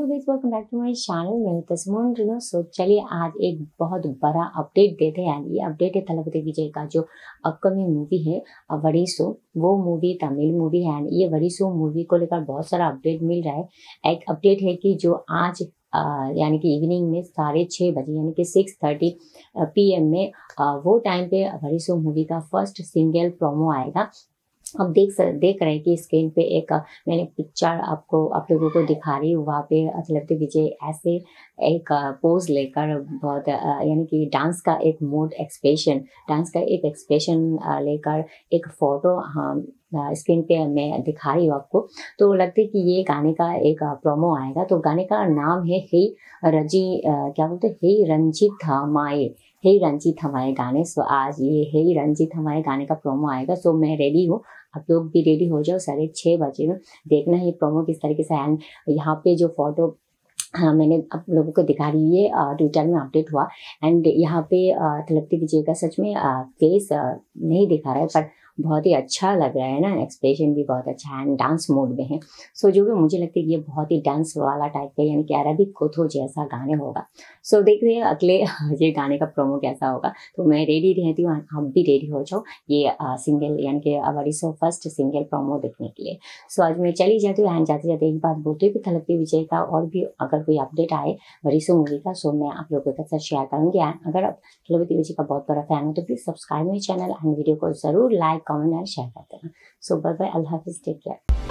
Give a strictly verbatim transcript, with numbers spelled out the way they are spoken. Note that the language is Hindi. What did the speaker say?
Guys, welcome back to my channel. मैं हूं तस्मोन रिनो। सो चलिए आज एक बहुत बड़ा अपडेट देते हैं। ये अपडेट है तलपति विजय का जो अपकमिंग मूवी है वरीसो। वो मूवी तमिल मूवी है एंड ये वरीसो मूवी को लेकर बहुत सारा अपडेट मिल रहा है। एक अपडेट है कि जो आज Uh, यानी कि इवनिंग में साढ़े छः बजे यानी कि six thirty P M uh uh, वो टाइम पे वरीसो मूवी का फर्स्ट सिंगल प्रोमो आएगा। अब देख सर देख रहे हैं कि स्क्रीन पे एक अ, मैंने पिक्चर आपको आप लोगों को दिखा रही हूँ। वहाँ पे तलपति विजय ऐसे एक पोज लेकर बहुत अ, यानी कि डांस का एक मोड एक्सप्रेशन डांस का एक एक्सप्रेशन लेकर एक फोटो हम स्क्रीन पे मैं दिखा रही हूँ आपको। तो लगता है कि ये गाने का एक प्रोमो आएगा। तो गाने का नाम है हे रजी अ, क्या बोलते हैं, हे रंजीत हमारे हे रंजीत हमारे गाने। सो आज ये हे रंजीत हमारे गाने का प्रोमो आएगा। सो मैं रेडी हूँ, आप लोग भी रेडी हो जाओ। साढ़े छः बजे में देखना है प्रोमो किस तरीके से। एंड यहाँ पे जो फोटो हाँ मैंने आप लोगों को दिखा रही है, ट्विटर में अपडेट हुआ। एंड यहाँ पे तलपति विजय का सच में फेस नहीं दिखा रहा है, पर बहुत ही अच्छा लग रहा है ना, एक्सप्रेशन भी बहुत अच्छा है एंड डांस मोड में है। सो जो भी मुझे लगता है कि ये बहुत ही डांस वाला टाइप का यानी कि अरबिक कोथो जैसा गाने होगा। सो देख रहे हैं अगले ये गाने का प्रोमो कैसा होगा। तो मैं रेडी रहती हूँ, आप भी रेडी हो जाओ ये सिंगल यानी कि वरीसो फर्स्ट सिंगल प्रोमो देखने के लिए। सो आज मैं चली जाती हूँ एंड जाते जाते एक बात बोलती हूँ कि तलपति विजय का और भी अगर कोई अपडेट आए वरीसो मूवी का, सो मैं आप लोगों के साथ शेयर करूँगी। अगर आप तलपति विजय का बहुत बड़ा फैन हो तो प्लीज सब्सक्राइब मेरे चैनल एंड वीडियो को जरूर लाइक कमेंट एंड शेयर करते हैं। सो बाय बाय, अल्लाह हाफिज, टेक केयर।